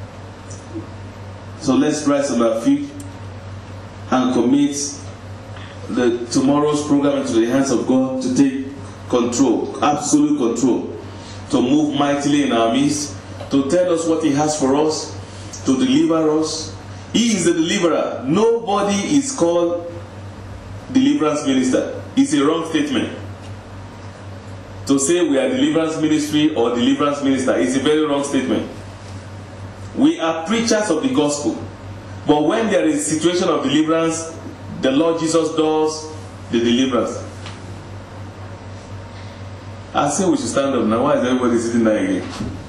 So let's rise on our feet and commit tomorrow's program into the hands of God to take control, absolute control, to move mightily in our midst, to tell us what he has for us, to deliver us. He is the deliverer. Nobody is called deliverance minister. It's a wrong statement. To say we are deliverance ministry or deliverance minister is a very wrong statement. We are preachers of the gospel. But when there is a situation of deliverance, the Lord Jesus does the deliverance. I say we should stand up now. Why is everybody sitting there again?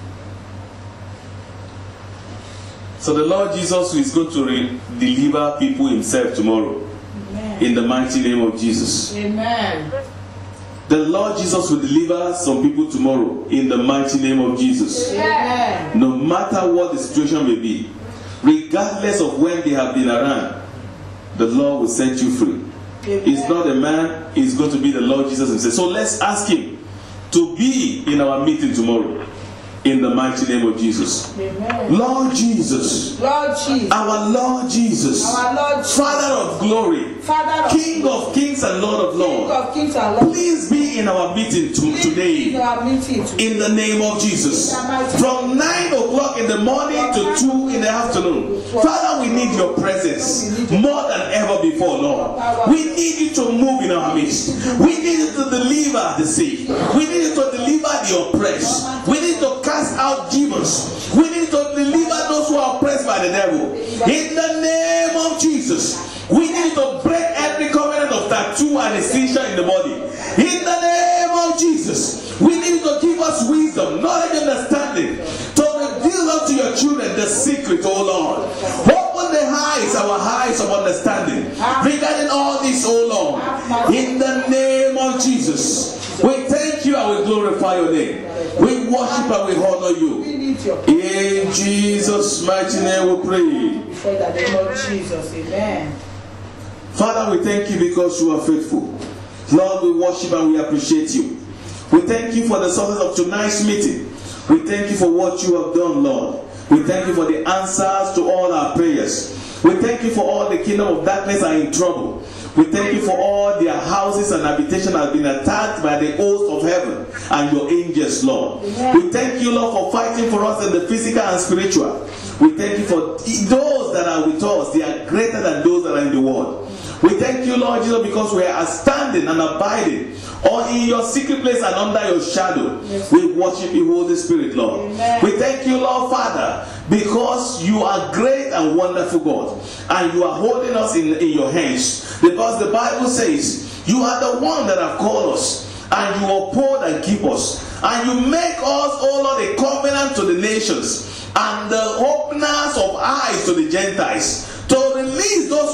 So the Lord Jesus is going to deliver people himself tomorrow. Amen. In the mighty name of Jesus. Amen. The Lord Jesus will deliver some people tomorrow in the mighty name of Jesus. Amen. No matter what the situation may be, regardless of when they have been around, the Lord will set you free. Amen. It's not a man, it's going to be the Lord Jesus himself. So let's ask him to be in our meeting tomorrow. In the mighty name of Jesus. Amen. Lord Jesus. Lord Jesus. Our Lord Jesus. Our Lord Jesus. Father of glory. Father of King of kings and Lord of lords. King of kings and Lord. Please be in our meeting today. In the name of Jesus. From 9 o'clock in the morning to 2 in the afternoon. Father, we need your presence more than ever before, Lord. We need you to move in our midst. We need you to deliver the sick. We need you to deliver the oppressed. We need to cast out demons. We need to deliver those who are oppressed by the devil. In the name of Jesus. We need to break every covenant of tattoo and extinction in the body. In the name of Jesus. We need to give us wisdom, knowledge, and understanding to reveal unto your children the secret, O Lord. Open the eyes, our eyes of understanding regarding all this, O Lord. In the name of Jesus. We thank you and we glorify your name. We worship and we honor you. In Jesus' mighty name we pray. In the name of Jesus, amen. Father, we thank you because you are faithful. Lord, we worship and we appreciate you. We thank you for the success of tonight's meeting. We thank you for what you have done, Lord. We thank you for the answers to all our prayers. We thank you for all the kingdom of darkness are in trouble. We thank you for all their houses and habitation have been attacked by the host of heaven and your angels, Lord. Amen. We thank you, Lord, for fighting for us in the physical and spiritual. We thank you for those that are with us. They are greater than those that are in the world. We thank you, Lord Jesus, because we are standing and abiding or in your secret place and under your shadow. Yes. We worship you, Holy Spirit, Lord. Amen. We thank you, Lord Father, because you are great and wonderful God, and you are holding us in your hands. Because the Bible says you are the one that have called us, and you uphold and keep us, and you make us, oh Lord, a covenant to the nations and the openers of eyes to the Gentiles, to release those who are in the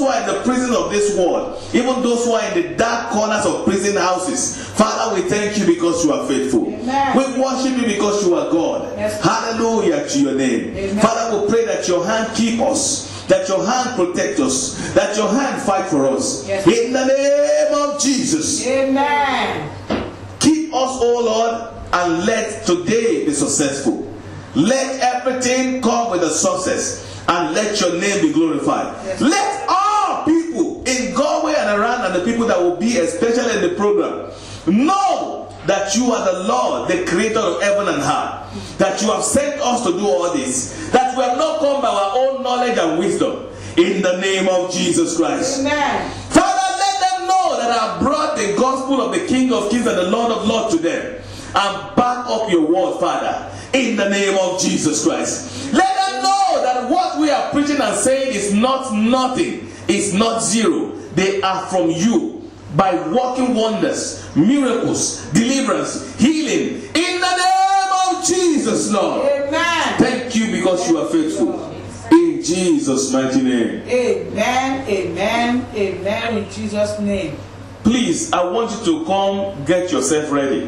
prison of this world, even those who are in the dark corners of prison houses. Father, we thank you because you are faithful. Amen. We worship you because you are God. Yes. Hallelujah to your name. Amen. Father, we pray that your hand keep us, that your hand protect us, that your hand fight for us. Yes. In the name of Jesus. Amen. Keep us, oh Lord, and let today be successful. Let everything come with a success, and let your name be glorified. Yes. Let all people in Galway and around, and the people that will be especially in the program, know that you are the Lord, the creator of heaven and earth, that you have sent us to do all this, that we have not come by our own knowledge and wisdom, in the name of Jesus Christ. Amen. Father, let them know that I have brought the gospel of the King of Kings and the Lord of Lords to them, and back up your word, Father, in the name of Jesus Christ. Let them know that what we are preaching and saying is not nothing, it's not zero. They are from you, by working wonders, miracles, deliverance, healing, in the name of Jesus, Lord. Amen. Thank you because you are faithful. In Jesus' mighty name. Amen. Amen. Amen. In Jesus' name. Please, I want you to come get yourself ready.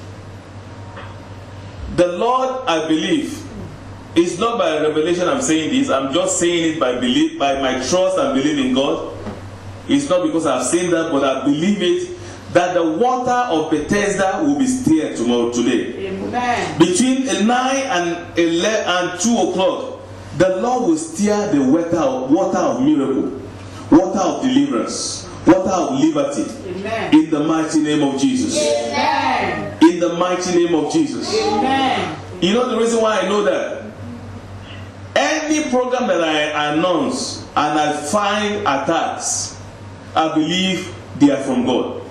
The Lord, I believe, is not by revelation I'm saying this. I'm just saying it by belief, by my trust and belief in God. It's not because I've seen that, but I believe it, that the water of Bethesda will be stirred today. Amen. Between 9 and 11 and 2 o'clock, the Lord will stir the water of miracle, water of deliverance, water of liberty. Amen. In the mighty name of Jesus. Amen. In the mighty name of Jesus. Amen. You know the reason why I know that? Any program that I announce and I find attacks, I believe they are from God.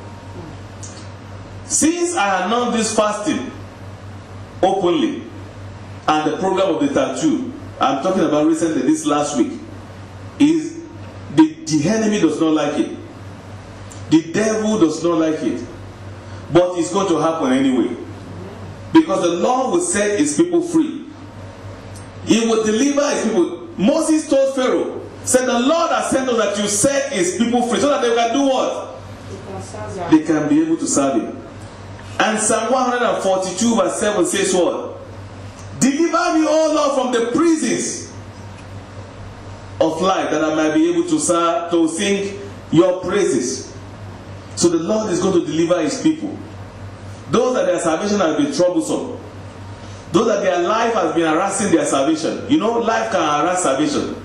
Since I announced this fasting openly and the program of the tattoo, I'm talking about recently, this last week, is the enemy does not like it. The devil does not like it. But it's going to happen anyway. Because the Lord will set his people free. He will deliver his people. Moses told Pharaoh, said, the Lord has sent us that you set his people free, so that they can do what? They can be able to serve him. And Psalm 142 verse 7 says what? Deliver me, O Lord, from the prisons of life, that I might be able to serve, to sing your praises. So the Lord is going to deliver his people. Those that their salvation has been troublesome, those that their life has been harassing their salvation. You know, life can harass salvation.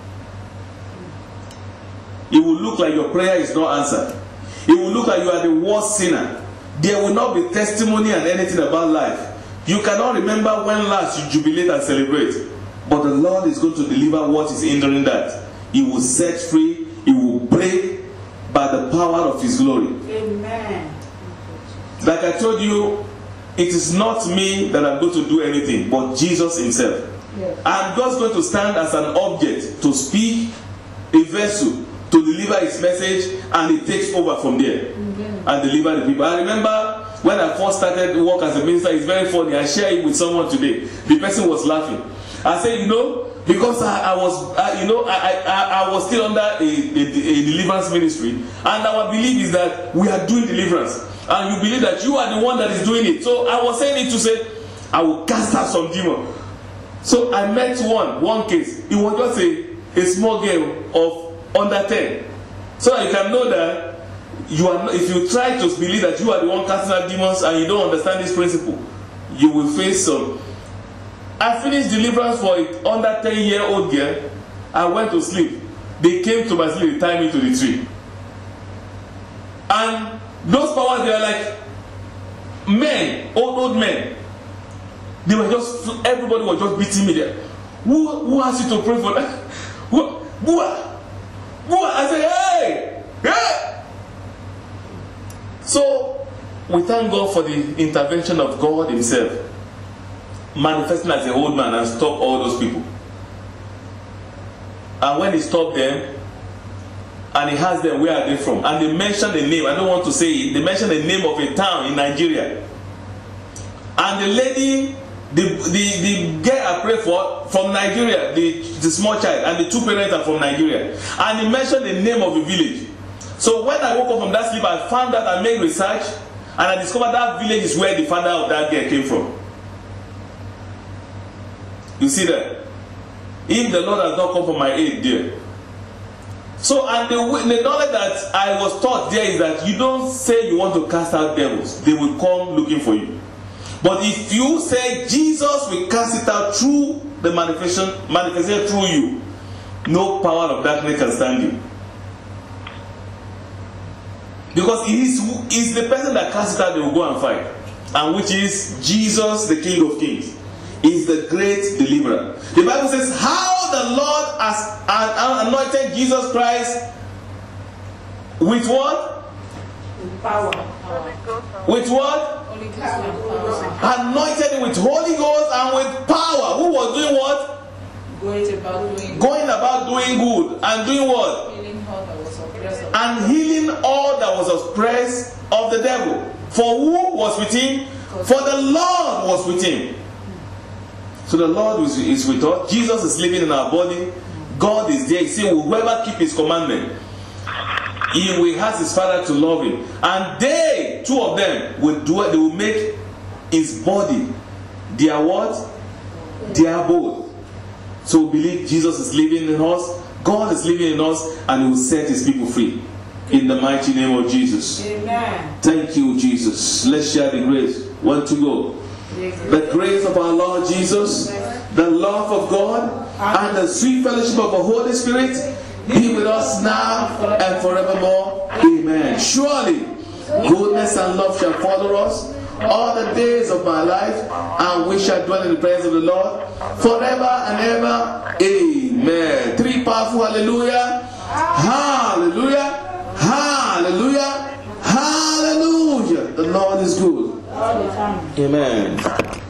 It will look like your prayer is not answered. It will look like you are the worst sinner. There will not be testimony and anything about life. You cannot remember when last you jubilate and celebrate. But the Lord is going to deliver what is hindering that. He will set free. He will break by the power of his glory. Amen. Like I told you, it is not me that I'm going to do anything, but Jesus himself. Yes. I'm just going to stand as an object to speak, a vessel to deliver his message, and it takes over from there. Amen. And deliver the people. I remember when I first started to work as a minister, it's very funny. I share it with someone today. The person was laughing. I said, you know, because I was still under a deliverance ministry, and our belief is that we are doing deliverance, and you believe that you are the one that is doing it. So I was saying it to say, I will cast out some demon. So I met one case. It was just a small girl of under 10. So that you can know that you are not, if you try to believe that you are the one casting out demons and you don't understand this principle, you will face some. I finished deliverance for an under 10-year-old girl. I went to sleep. They came to my sleep, they tied me to the tree. And those powers, they are like men, old men. They were just, everybody was just beating me there. Who asked you to pray for that? Who? I said, hey! So, we thank God for the intervention of God himself, manifesting as an old man and stop all those people. And when he stopped them, and he asked them where are they from, and they mentioned the name, I don't want to say it, they mentioned the name of a town in Nigeria. And the lady the girl I prayed for from Nigeria, the small child, and the two parents are from Nigeria. And he mentioned the name of the village. So when I woke up from that sleep, I found out, I made research, and I discovered that village is where the father of that girl came from. You see that? If the Lord has not come for my aid there. So, and the knowledge that I was taught there is that you don't say you want to cast out devils. They will come looking for you. But if you say Jesus will cast it out through the manifestation through you, no power of darkness can stand you. Because it is the person that casts it out they will go and fight. And which is Jesus, the King of Kings. Is the great deliverer. The Bible says how the Lord has anointed Jesus Christ with what? With power. With what? Holy Ghost and power. Anointed him with Holy Ghost and with power. Who was doing what? Going about doing good. And doing what? Healing all that was oppressed. And healing all that was oppressed of the devil. For who was with him? For the Lord was with him. So the Lord is with us. Jesus is living in our body. God is there. He said, whoever keep his commandment, he will ask his Father to love him. And they, two of them, they will make his body their what? Their abode. So believe Jesus is living in us. God is living in us, and he will set his people free. In the mighty name of Jesus. Amen. Thank you, Jesus. Let's share the grace. 1 to go. The grace of our Lord Jesus, the love of God, and the sweet fellowship of the Holy Spirit be with us now and forevermore. Amen. Surely, goodness and love shall follow us all the days of my life, and we shall dwell in the presence of the Lord forever and ever. Amen. 3 powerful hallelujah. Hallelujah. Hallelujah. Hallelujah. The Lord is good. Amen.